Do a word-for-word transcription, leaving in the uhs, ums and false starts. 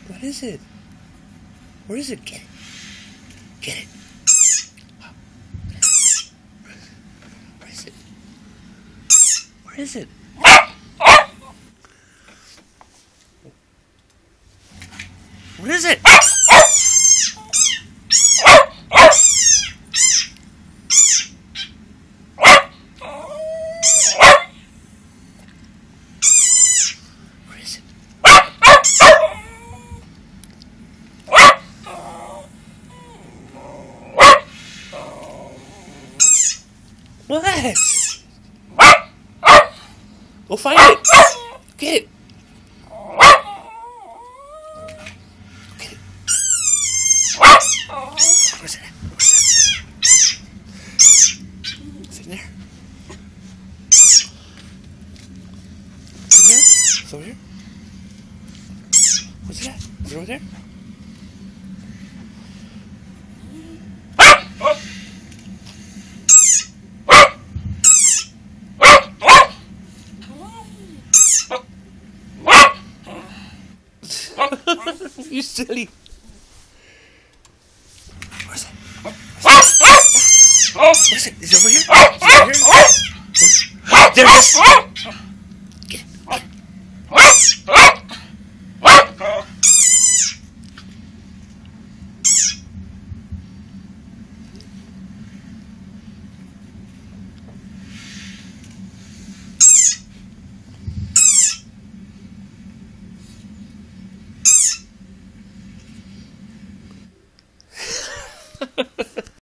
What is it? Where is it? Get it. Get it. Where is it? Where is it? What is it? What? Go find it. Get it. Get it. Where's it at? Where's it at? Is it in there? Is it in there? Is it over here? Where's it at? Is it over there? You silly. Where's it? Where's it? Where's it? Is it over here? Is it over here? There it is. Get it. Get it.